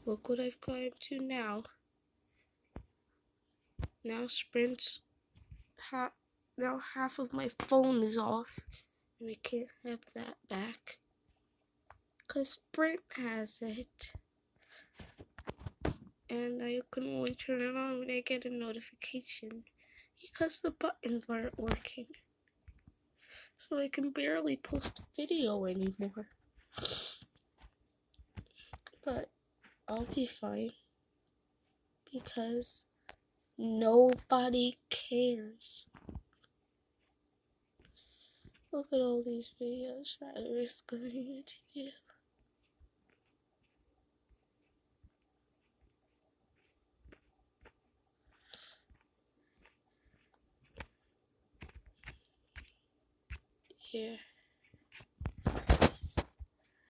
Look what I've gotten to now. Now Sprint's now half of my phone is off, and I can't have that back. 'Cause Sprint has it. And I can only turn it on when I get a notification. Because the buttons aren't working. So I can barely post video anymore. But I'll be fine. Because nobody cares. Look at all these videos that I was going to do. Yeah.